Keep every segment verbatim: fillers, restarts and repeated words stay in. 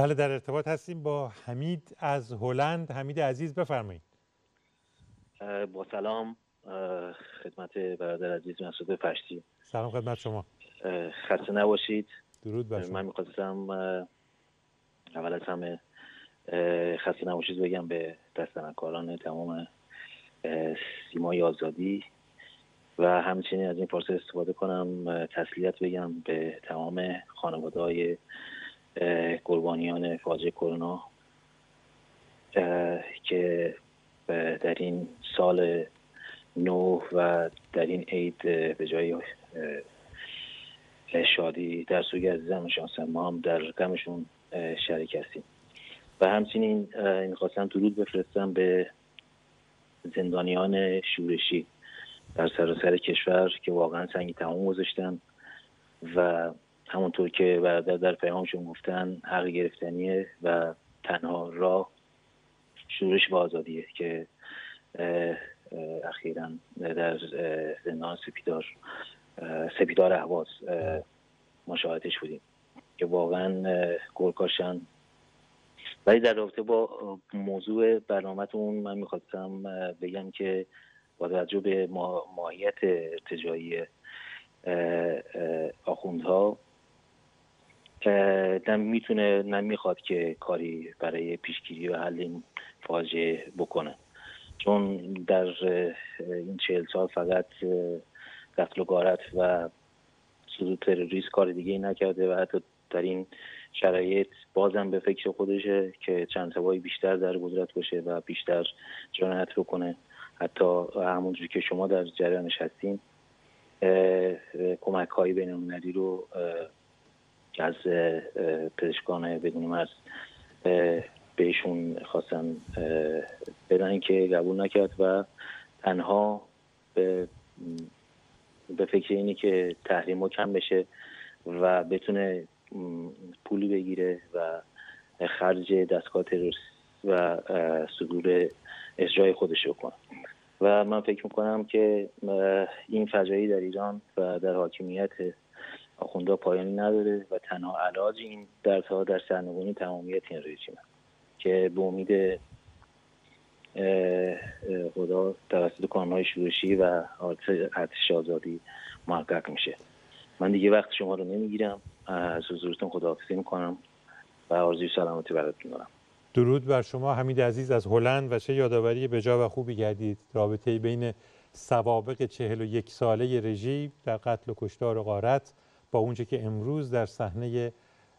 بله، در ارتباط هستیم با حمید از هلند. حمید عزیز بفرمایید. با سلام خدمت برادر عزیز مسعود فشتی. سلام خدمت شما. خسته نباشید. درود بر شما. من می‌خواستم اول از همه خسته نباشید بگم به دستنکاران تمام سیمای آزادی و همچنین از این فرصت استفاده کنم تسلیت بگم به تمام خانواده‌های قربانیان فاجعه کرونا که در این سال نو و در این عید به جای شادی در سوی عزیزانشان هستن، ما هم در غمشون شریک هستیم. و همچنین می‌خواستم درود بفرستم به زندانیان شورشی در سراسر کشور که واقعا سنگ تمام گذاشتن و همونطور که برادر در پیامشون گفتن حق گرفتنیه و تنها راه شورش و آزادیه که اخیراً در زندان سپیدار سپیدار اهواز مشاهدش بودیم که واقعا گرگاشن. ولی در رابطه با موضوع برنامه‌تون من میخواستم بگم که با توجه به ماهیت ارتجاعی آخوندها نه میتونه نه میخواد که کاری برای پیشگیری و حل این فاجعه بکنه، چون در این چهل سال فقط قتل و غارت و صدور تروریسم کار دیگه ای نکرده و حتی در این شرایط بازم به فکر خودشه که چند سوایی بیشتر در قدرت باشه و بیشتر جنایت بکنه. حتی همونجوری که شما در جریانش هستین کمک های بین المللی رو از پزشکان بدون مرز بهشون خواستن بدن که قبول نکرد و تنها به, به فکر اینی که تحریم کم بشه و بتونه پولی بگیره و خرج دستگاه تروریسم و صدور اجرای خودش رو کنه. و من فکر میکنم که این فجایع در ایران و در حاکمیت آخوندها پایانی نداره و تنها علاج این دردها در سرنگونی تمامیت این رژیمه که به امید خدا توسط کانون‌های شورشی و ارتش آزادی محقق میشه. من دیگه وقت شما رو نمیگیرم، از حضورتون خداحافظی میکنم و آرزوی سلامتی براتون دارم. درود بر شما حمید عزیز از هلند و چه یادآوری بجا و خوبی کردید. رابطه بین سوابق چهل و یک ساله رژیم در قتل و کشتار و غارت با اونچه که امروز در صحنه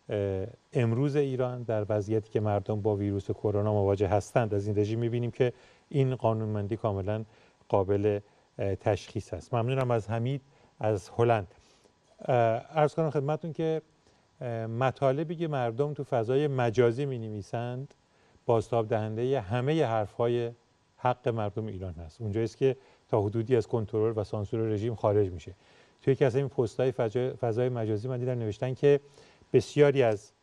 امروز ایران در وضعیتی که مردم با ویروس کرونا مواجه هستند از این رژیم می‌بینیم که این قانونمندی کاملا قابل تشخیص است. ممنونم از حمید از هلند. عرض کنم خدمتتون که مطالبی که مردم تو فضای مجازی می‌نویسند بازتاب دهنده همه حرف‌های حق مردم ایران هست. اونجایی است که تا حدودی از کنترل و سانسور رژیم خارج میشه. توی یکی از این پست‌های فضای مجازی من دیدم نوشتن که بسیاری از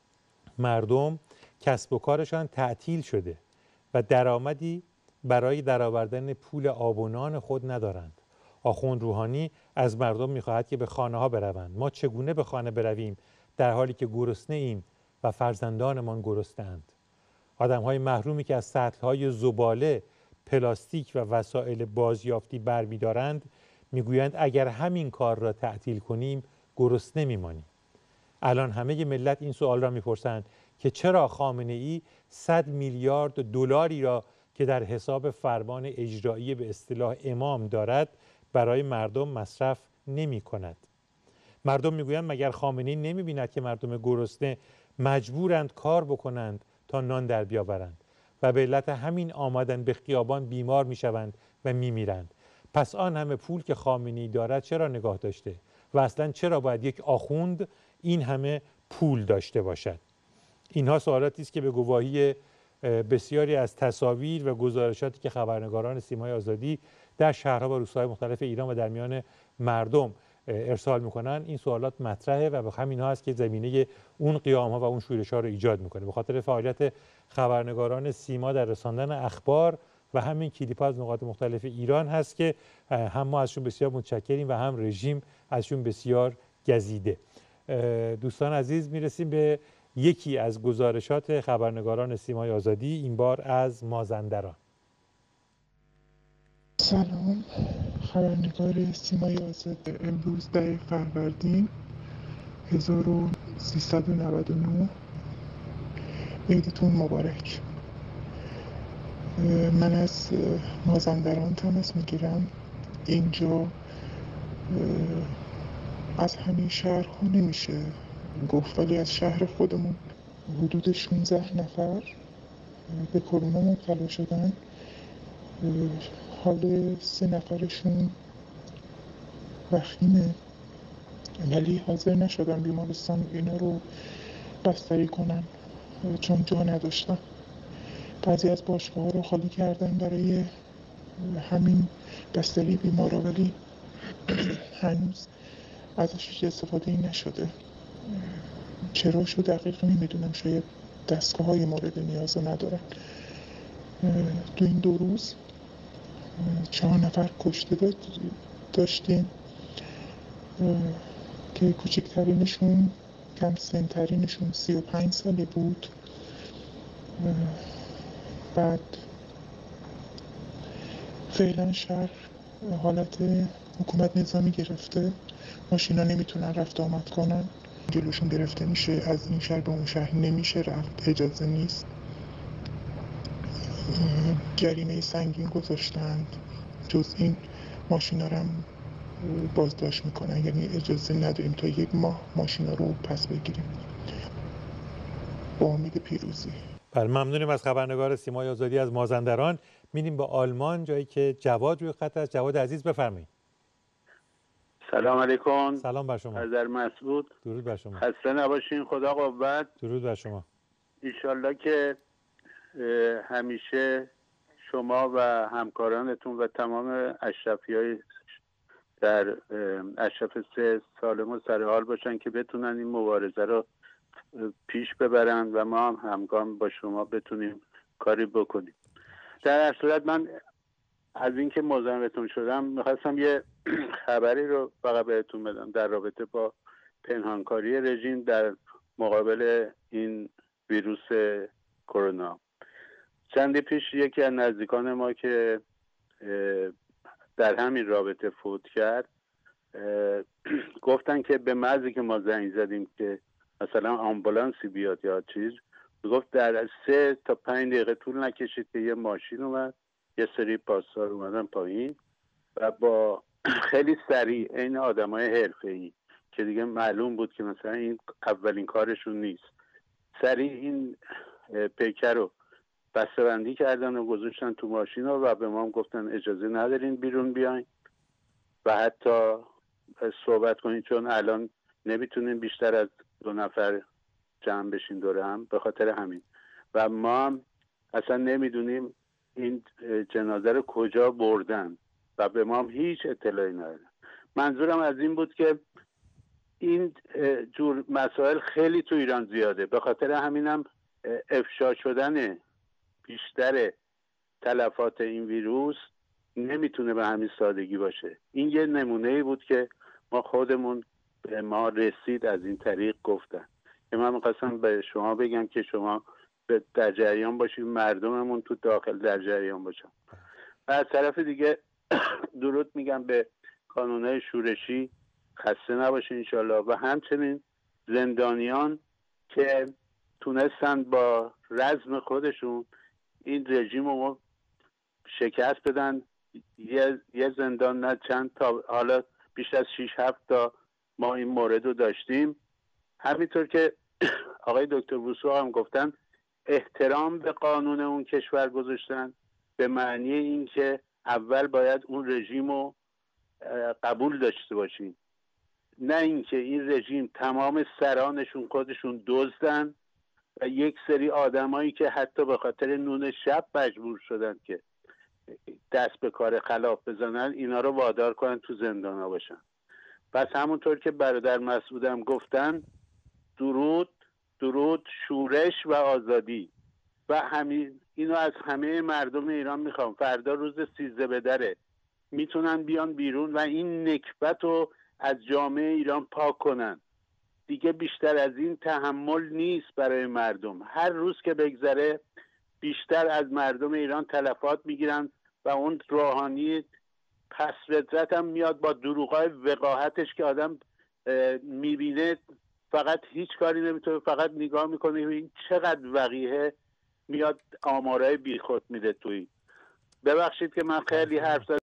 مردم کسب و کارشان تعطیل شده و درآمدی برای درآوردن پول آب و نان خود ندارند. آخوند روحانی از مردم می‌خواهد که به خانه‌ها بروند. ما چگونه به خانه برویم در حالی که گرسنه ایم و فرزندانمان گرسنه‌اند؟ آدم‌های محرومی که از سطل‌های زباله، پلاستیک و وسایل بازیافتی برمی‌دارند میگویند اگر همین کار را تعطیل کنیم گرسنه میمانیم. الان همه ملت این سوال را میپرسند که چرا خامنه‌ای صد میلیارد دلاری را که در حساب فرمان اجرایی به اصطلاح امام دارد برای مردم مصرف نمی کند. مردم میگویند مگر خامنه‌ای نمیبیند که مردم گرسنه مجبورند کار بکنند تا نان در بیاورند و به علت همین آمدن به خیابان بیمار میشوند و میمیرند. پس آن همه پول که خامنه‌ای دارد چرا نگاه داشته و اصلا چرا باید یک آخوند این همه پول داشته باشد؟ اینها سوالاتی است که به گواهی بسیاری از تصاویر و گزارشاتی که خبرنگاران سیمای آزادی در شهرها و روستاهای مختلف ایران و در میان مردم ارسال میکنن این سوالات مطرحه و به همین ها است که زمینه اون قیام ها و اون شورش ها رو ایجاد میکنه. به خاطر فعالیت خبرنگاران سیما در رساندن اخبار و همین کلیپ ها از نقاط مختلف ایران هست که هم ما ازشون بسیار متشکریم و هم رژیم ازشون بسیار گزیده. دوستان عزیز میرسیم به یکی از گزارشات خبرنگاران سیمای آزادی، این بار از مازندران. سلام، خبرنگار سیمای آزاد. امروز در فروردین هزار و سیصد و نود و نه. عیدتون مبارک. من از مازندران تماس میگیرم. اینجا از همین شهرها نمیشه گفت، ولی از شهر خودمون حدود شانزده نفر به کرونا مبتلا شدن. حال سه نفرشون وخیمه، ولی حاضر نشدن بیمارستان اینا رو بستری کنن چون جا نداشتن. بعضی از باشگاه ها رو خالی کردن برای همین بستری بیمارا، ولی هنوز ازش استفاده ای نشده. چرا شو دقیق نمیدونم، شاید دستگاه های مورد نیاز ندارن. دو این دو روز چهار نفر کشته داشتیم که کوچکترینشون کم سنترینشون سی و پنج ساله بود. بعد فعلا شهر حالت حکومت نظامی گرفته، ماشینا نمیتونن رفت آمد کنن، جلوشون گرفته میشه، از این شهر به اون شهر نمیشه رفت، اجازه نیست. جریمه سنگین گذاشتن، جز این ماشینا رو هم بازداشت میکنن، یعنی اجازه نداریم تا یک ماه ماشینا رو پس بگیریم. با امید پیروزی. بله، ممنونیم از خبرنگار سیمای آزادی از مازندران. میریم به آلمان، جایی که جواد روی خط است. جواد عزیز بفرمایید. سلام علیکم. سلام بر شما. حضرت مسعود. درود بر شما. خسته نباشین، خدا قوت. درود بر شما. انشالله که همیشه شما و همکارانتون و تمام اشرفی‌های در اشرف سه سالم و سرحال باشن که بتونن این مبارزه رو پیش ببرن و ما هم همگام با شما بتونیم کاری بکنیم. در اصل صورت من از اینکه مزاحمتون شدم میخواستم یه خبری رو فقط بهتون بدم در رابطه با پنهانکاری رژیم در مقابل این ویروس کرونا. چندی پیش یکی از نزدیکان ما که در همین رابطه فوت کرد گفتن که به محضی که ما زنگ زدیم که مثلا آمبولانسی بیاد یا چیز، گفت در سه تا پنج دقیقه طول نکشید که یه ماشین اومد، یه سری پاسدار اومدن پایین و با خیلی سریع این آدمای حرفه‌ای که دیگه معلوم بود که مثلا این اولین کارشون نیست، سریع این پیکر رو بسته‌بندی کردن و گذاشتن تو ماشین و به ما هم گفتن اجازه ندارین بیرون بیاین و حتی صحبت کنین، چون الان نمیتونین بیشتر از دو نفر جمع بشین دوره هم، به خاطر همین. و ما هم اصلا نمیدونیم این جنازه رو کجا بردن و به ما هم هیچ اطلاعی ندارن. منظورم از این بود که این جور مسائل خیلی تو ایران زیاده، به خاطر همینم افشا شدن بیشتر تلفات این ویروس نمیتونه به همین سادگی باشه. این یه نمونه‌ای بود که ما خودمون به ما رسید، از این طریق گفتن که من می‌خواستم به شما بگم که شما در جریان باشید، مردممون تو داخل در جریان باشن. و از طرف دیگه درود میگم به کانونهای شورشی، خسته نباشین انشالله، و همچنین زندانیان که تونستن با رزم خودشون این رژیم رو شکست بدن. یه, یه زندان نه چند تا، حالا بیش از شیش هفت تا ما این مورد رو داشتیم. همینطور که آقای دکتر بوسو هم گفتن احترام به قانون اون کشور گذاشتن، به معنی این که اول باید اون رژیم رو قبول داشته باشیم، نه اینکه این رژیم تمام سرانشون خودشون دزدن و یک سری آدمایی که حتی به خاطر نون شب مجبور شدن که دست به کار خلاف بزنن اینا رو وادار کنن تو زندان ها باشن. پس همونطور که برادر مسعودم گفتن، درود درود شورش و آزادی و همین اینو از همه مردم ایران میخوام. فردا روز سیزده بدره، میتونن بیان بیرون و این نکبت رو از جامعه ایران پاک کنن. دیگه بیشتر از این تحمل نیست برای مردم. هر روز که بگذره بیشتر از مردم ایران تلفات میگیرن و اون روحانی پس فطرت هم میاد با دروغای وقاحتش که آدم میبینه فقط هیچ کاری نمیتونه، فقط نگاه میکنه این چقدر وقیحه، میاد آمارای بیخود میده توی. ببخشید که من خیلی حرف زدم.